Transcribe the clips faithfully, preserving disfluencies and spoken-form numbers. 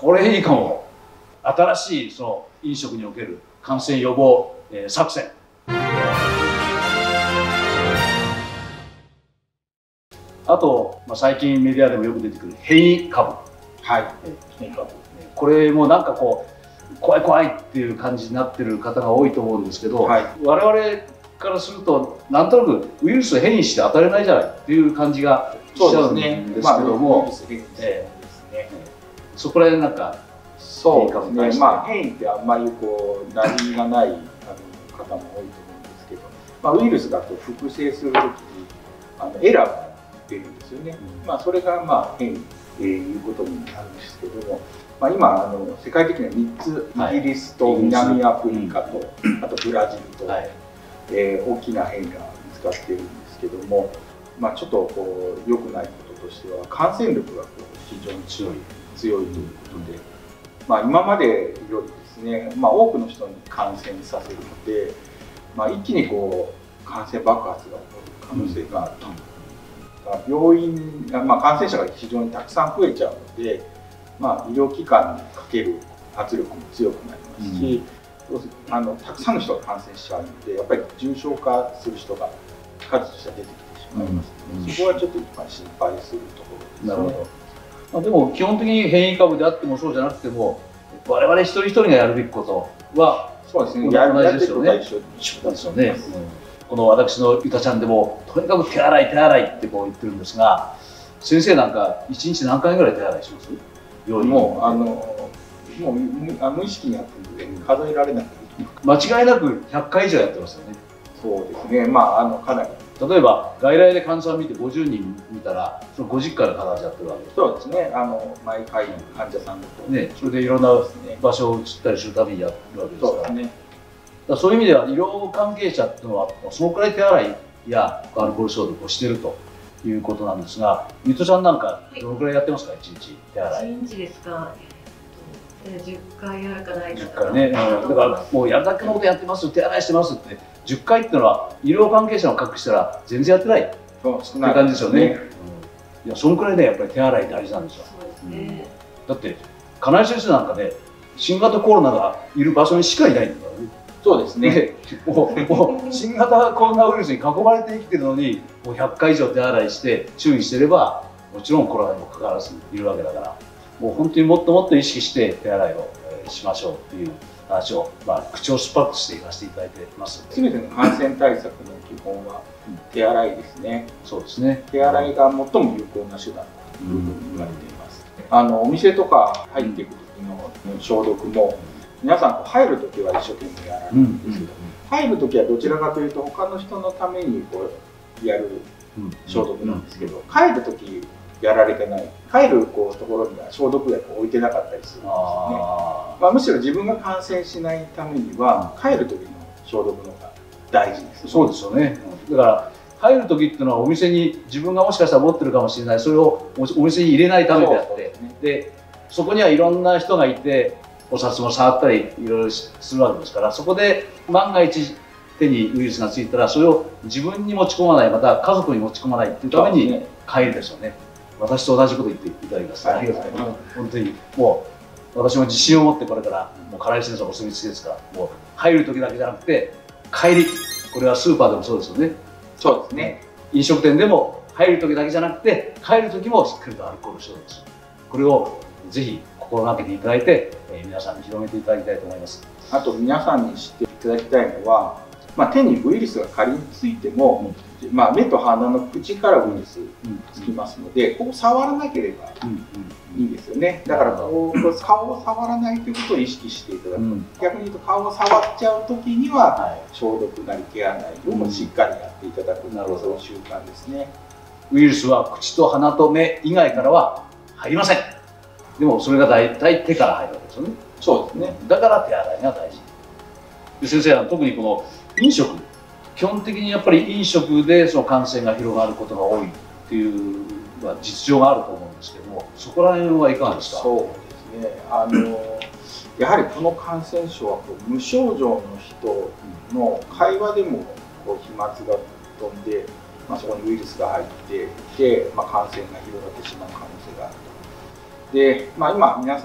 これいいかも。新しいその飲食における感染予防、えー、作戦。あと、まあ、最近メディアでもよく出てくる変異株。 はい。 変異株。これもなんかこう怖い怖いっていう感じになってる方が多いと思うんですけど、はい、我々からするとなんとなくウイルス変異して当たれないじゃないっていう感じがしちゃうんですけども、そこら辺なんかそうですね。まあ変異ってあんまりこう馴染みがないあの方も多いと思うんですけど、まあウイルスがこう複製するときにあのエラーが出るんですよね。うん、まあそれがまあ変異っていうことになるんですけども。まあ今あの世界的にはみっつ、イギリスと南アフリカと、はい、あとブラジルと、はい、えー、大きな変異が見つかっているんですけども、まあ、ちょっとこう良くないこととしては感染力がこう非常に強い強いということで、まあ、今までよりですね、まあ、多くの人に感染させるので、まあ、一気にこう感染爆発が起こる可能性があると。うん、病院、まあ、感染者が非常にたくさん増えちゃうので、まあ、医療機関にかける圧力も強くなりますし、うん、あのたくさんの人が感染しちゃうのでやっぱり重症化する人が数としては出てきてしまいますので、うん、そこはちょっと今心配するところですね。なるほど。 まあでも基本的に変異株であってもそうじゃなくても我々一人一人がやるべきことはそうですね。やるべきことは一緒ですよね。この私のゆたちゃんでもとにかく手洗い手洗いってこう言ってるんですが、先生なんか一日何回ぐらい手洗いします？ もうあのもう無意識にやってるので数えられなくて間違いなくひゃっかい以上やってますよね。 そうですね。まああのかなり例えば外来で患者さん見てごじゅうにん見たらそのごじゅっかいの必ずやってるわけです。 そうですね。あの毎回患者さんとね、それでいろんな場所を移ったりするためにやってるわけですから。そうですね。だそういう意味では医療関係者っていうのはそのくらい手洗いやアルコール消毒をしているということなんですが、ゆとちゃんなんかどのくらいやってますか、一日手洗い。 一日ですか。じゅっかいやるかないか。 じゅっかいね。だからもうやるだけのことやってます、手洗いしてますってじゅっかいっていうのは医療関係者の隠したら全然やってないって感じですよね。いや、そのくらいねやっぱり手洗い大事なんですよ。 そうですね。 だって金井先生なんかね、新型コロナがいる場所にしかいないんだからね。 そうですね。 もう、もう新型コロナウイルスに囲まれて生きてるのに、もうひゃっかい以上手洗いして注意してれば、もちろんコロナにもかかわらずいるわけだから、もう本当にもっともっと意識して手洗いをしましょうっていう話を、まあ、口を酸っぱくして言わせていただいてます。 すべての感染対策の基本は手洗いですね。 うん、そうですね。 手洗いが最も有効な手段というふうに言われています。うん、あのお店とか入っていく時の消毒も、皆さん入るときは一生懸命やられるんですけど、入るときはどちらかというと他の人のためにこうやる消毒なんですけど、帰るときやられてない、帰るこうところには消毒薬を置いてなかったりするんですよね。あ、まあ、むしろ自分が感染しないためには帰るときの消毒のが大事です、ね。 そうですよね。だから入るときっていうのはお店に自分がもしかしたら持ってるかもしれない、それをお店に入れないためであって、でそこにはいろんな人がいて。お札も触ったりいろいろするわけですから、そこで万が一手にウイルスがついたらそれを自分に持ち込まない、また家族に持ち込まないっていうために帰るですよね。私と同じこと言っていただきます。ありがとうございます。本当にもう私も自信を持ってこれからもう金井先生お墨付きですから、もう入る時だけじゃなくて帰り、これはスーパーでもそうですよね。 そうですね。 飲食店でも入る時だけじゃなくて帰る時もしっかりとアルコール消毒する。これをぜひ心がけていただいて、えー、皆さんに広めていただきたいと思います。 あと皆さんに知っていただきたいのは、まあ、手にウイルスが仮についても、うん、まあ、目と鼻の口からウイルスつきますので、ここ触らなければいいんですよね。だからこう顔を触らないということを意識していただく、うん、逆に言うと顔を触っちゃう時には、はい、消毒なり手洗いをしっかりやっていただく、うん、そういう習慣ですね。 ウイルスは口と鼻と目以外からは入りません。でもそれが大体手から入るわけですよね。 そうですね。 だから手洗いが大事。で先生は特にこの飲食、基本的にやっぱり飲食でその感染が広がることが多いっていうまあ実情があると思うんですけども、そこら辺はいかがですか。 そうですね。あのやはりこの感染症はこう無症状の人の会話でもこう飛沫が飛んで、まあ、そこにウイルスが入ってきて、まあ、感染が広がってしまう可能性があると。で、まあ、今皆さんおっ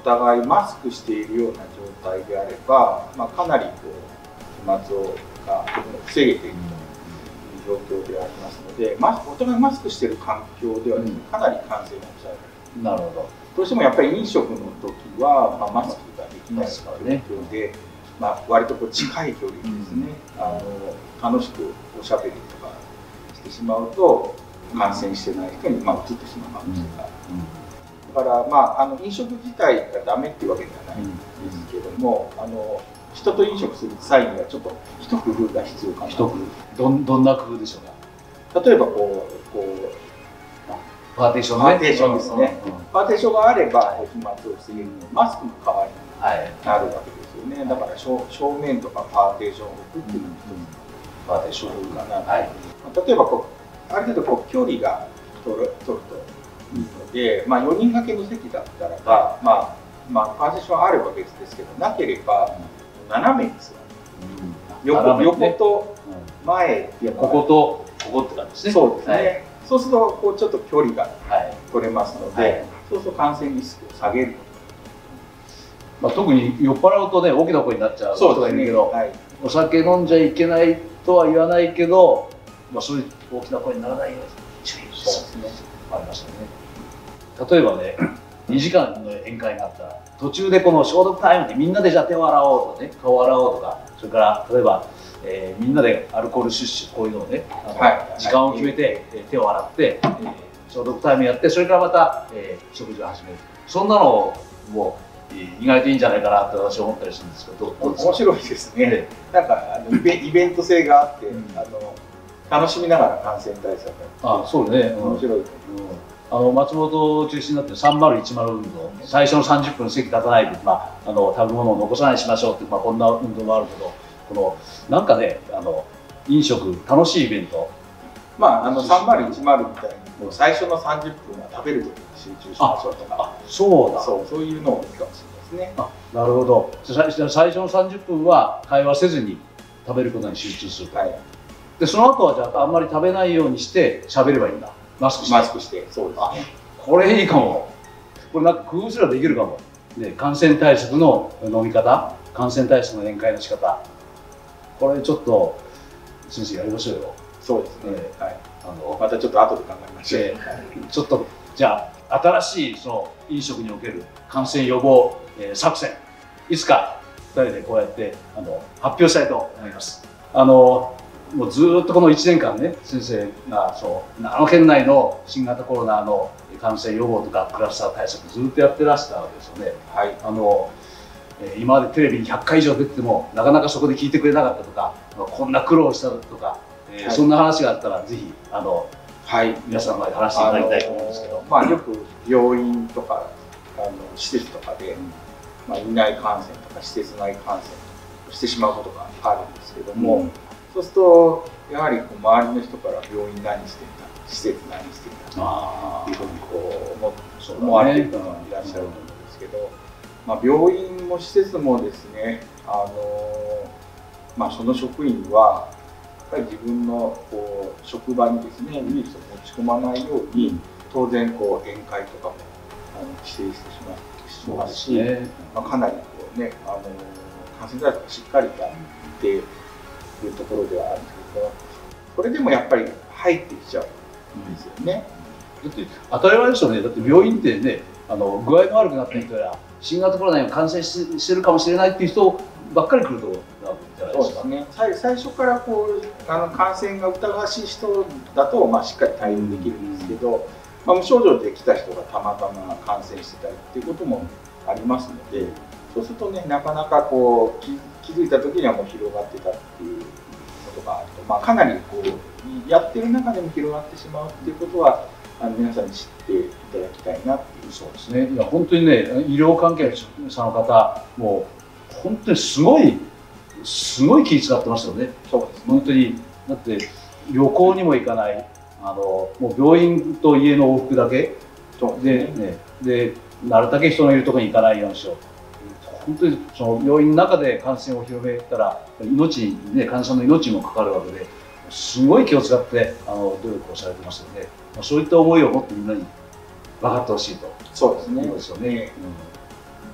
互いマスクしているような状態であれば、まあ、かなりこう飛沫が防げているという状況でありますので、ま、お互いマスクしている環境ではですね、かなり感染を抑えられる。 なるほど。 どうしてもやっぱり飲食の時は、まあ、マスクができない状況で、まあ、割とこう近い距離ですね、あの楽しくおしゃべりとかしてしまうと感染してない人に、まあ、移ってしまう可能性がある。だから、まあ、あの飲食自体がダメっていうわけではないんですけども、あの人と飲食する際にはちょっと一工夫が必要かな。 一工夫。どんどんな工夫でしょうか。 例えばこうこうパーテーションね。 パーテーションですね。パーテーションがあれば飛沫を防げるので、マスクの代わりになるわけですよね。だから正正面とかパーテーションを置くっていうのも一つパーテーションかな。はい。例えばこうある程度こう距離が取る取るといいので、まあよにん掛けの席だったらば、まあまあパーテーションあれば別ですけど、なければ斜めに座る。横横と前っていうのはこことここって感じですね。 そうですね。そうするとこうちょっと距離が取れますので、はい、そうすると感染リスクを下げる。 まあ、特に酔っ払うとね大きな声になっちゃう人がいるけど、ねはい、お酒飲んじゃいけないとは言わないけど、まあ、そういう大きな声にならないように注意する。ありましたね。例えばねにじかんの宴会があったら途中でこの消毒タイムでみんなでじゃあ手を洗おうとかね顔を洗おうとか、それから例えばえー、みんなでアルコールシュッシュこういうのをね、はい、時間を決めて、はい、手を洗って、えー、消毒タイムやって、それからまた、えー、食事を始める。そんなのも、えー、意外といいんじゃないかなって私は思ったりするんですけど、どうですか？ 面白いですね。ね、なんかあのイベイベント性があって、うん、あの楽しみながら感染対策あそうね、うん、 面白い、うん、 あの松本を中心になってさんまるいちまる運動、最初のさんじゅっぷん席立たないで、まあ、あの食べ物を残さないようにしましょうって、まあ、こんな運動もあるけど、このなんかね、あの飲食楽しいイベント、 まああのさんまるいちまるみたいに最初のさんじゅっぷんは食べるときに集中しましょうとか、 あそうだ、 そうそういうのもいいかもしれないですね。あなるほど。最初のさんじゅっぷんは会話せずに食べることに集中すると。はい、でその後はじゃああんまり食べないようにして喋ればいいんだ。マスクして。 マスクして、そうですね。 これいいかも。これなんか工夫すればできるかも。ね、感染対策の飲み方、感染対策の宴会の仕方。これちょっと先生やりましょうよ。 そうですね。はい。あのまたちょっと後で考えましょう。 ちょっとじゃあ新しいその飲食における感染予防、えー、作戦いつかふたりでこうやってあの発表したいと思います。あのもうずっとこのいちねんかんね先生がそう長野県内の新型コロナの感染予防とかクラスター対策ずっとやってらしたわけですよね。はい。あの今までテレビにひゃっかい以上出てもなかなかそこで聞いてくれなかったとか、こんな苦労したとか、えーはい、そんな話があったらぜひあの、はい、皆さんの前で話していただきたいと思うんですけど、 まあ、よく病院とかあの施設とかで、うんまあ、院内感染とか施設内感染をしてしまうことがあるんですけども、うん、そうするとやはりこう周りの人から病院何してんだ、施設何してんだっていうふうにこう思思われる方がいらっしゃると思うんですけど。まあ、病院も施設もですね、あのまあ、その職員はやっぱり自分のこう職場にですねウイルスを持ち込まないように当然こう宴会とかもあの規制してしまうし、ねまあ、かなりこう、ね、あの感染対策がしっかりとやっているところではあるんですけど、それでもやっぱり入ってきちゃうんですよね。 だって当たり前ですよね。だって病院ってね、あの具合が悪くなった人や新型コロナに感染ししてるかもしれないっていう人ばっかり来るところじゃないですか。 そうですね。最初からこうあの感染が疑わしい人だと、まあ、しっかり対応できるんですけど、まあ、無症状で来た人がたまたま感染してたりっていうこともありますので、そうするとねなかなかこう 気, 気づいた時にはもう広がってたっていうことがあると、まあ、かなりこうやってる中でも広がってしまうっていうことはあの皆さんに知っていただきたいなっていう。 そうですね。いや本当にね医療関係者の方もう本当にすごいすごい気遣ってますよね。そうです。本当にだって旅行にも行かない、あのもう病院と家の往復だけでね、でなるだけ人のいるところに行かないようにしよう。本当にその病院の中で感染を広めたら命にね患者さんの命にもかかるわけで、すごい気を使ってあの努力をされてますので、そういった思いを持ってみんなに分かってほしいと。 そうですね。 ですよね。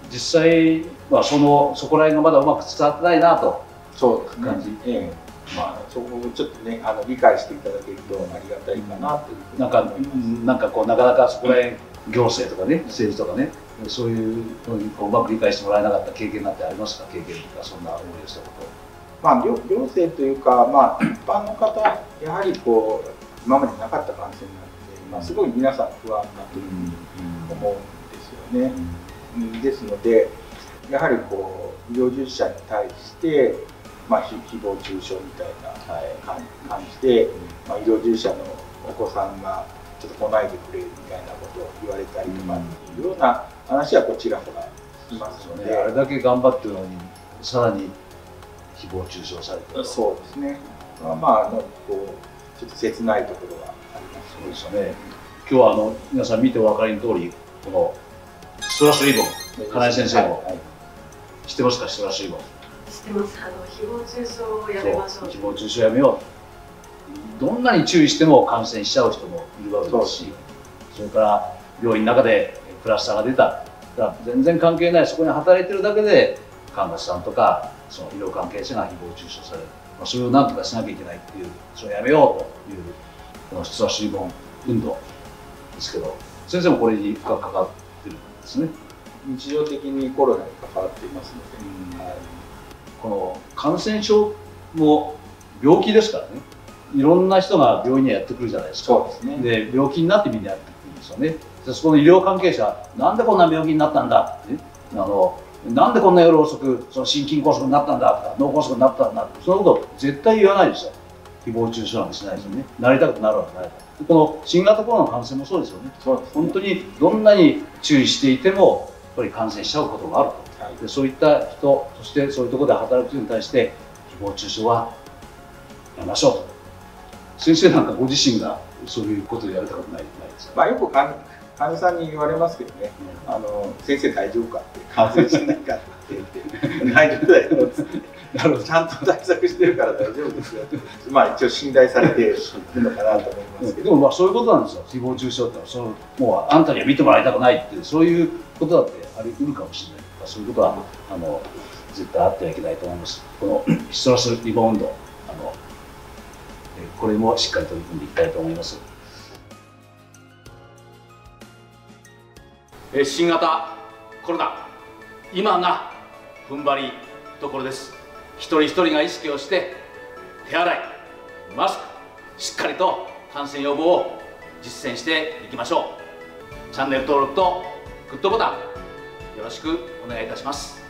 実際はそのそこら辺がまだうまく伝わってないなとそうですね感じ、 ええ、まあそこをちょっとねあの理解していただけるとありがたいかなというふうになんかなんかこうなかなかそこら辺行政とかね政治とかねそういうのにこううまく理解してもらえなかった経験なんてありますか？経験とかそんな思いをしたこと。 まあ行行政というかまあ一般の方やはりこう今までなかった感染なので、まあ、すごい皆さん不安だというふうに思うんですよね。うん、ですのでやはりこう医療従事者に対してまあ誹謗中傷みたいな感じで、まあ、医療従事者のお子さんがちょっと来ないでくれみたいなことを言われたりとかっていうような話はこちらほら聞きますので、 あれだけ頑張ってるのにさらに誹謗中傷されてる。 そうですね。まあまああのこうちょっと切ないところがあります。 そうですよね。今日はあの皆さん見てお分かりの通りこのストラスリボン金井先生も、はい、知ってますか？ストラスリボン。 知ってます。あの誹謗中傷をやめましょう。 誹謗中傷やめよう。どんなに注意しても感染しちゃう人もいるわけですし、それから病院の中でクラスターが出た。だから全然関係ない、そこに働いてるだけで看護師さんとかその医療関係者が誹謗中傷される、まあ、それを何とかしなきゃいけないっていう、それをやめようというこのストラスリボン運動ですけど、先生もこれに深く関わってるんですね。 日常的にコロナに関わっていますので、はい、 この感染症も病気ですからね、いろんな人が病院にやってくるじゃないですか。 そうですね。 で病気になってみんなやってくるんですよね。でそこの医療関係者、なんでこんな病気になったんだって、あのなんでこんな夜遅くその心筋梗塞になったんだとか脳梗塞になったんだって、そのこと絶対言わないですよ。誹謗中傷なんてしないですよね。なりたくなるわけない。この新型コロナの感染もそうですよね。そうですね。本当にどんなに注意していてもやっぱり感染しちゃうことがあると。はい、でそういった人、そしてそういうところで働く人に対して誹謗中傷はやめましょうと。先生なんかご自身がそういうことをやりたことないですか？ まあよく患者さんに言われますけどね、うん、あの先生大丈夫かって、感染しないかって言って大丈夫だよってなるほど、ちゃんと対策してるから大丈夫ですよってまあ一応信頼されているのかなと思いますけど、 でもまあそういうことなんですよ。誹謗中傷ってそのもうあんたには見てもらいたくないっていう、そういうことだってあり得るかもしれない。そういうことはあの絶対あってはいけないと思います。このストラスリボン運動、あのこれもしっかり取り組んでいきたいと思います。新型コロナ、今が踏ん張りどころです。一人一人が意識をして手洗い、マスク、しっかりと感染予防を実践していきましょう。チャンネル登録とグッドボタンよろしくお願いいたします。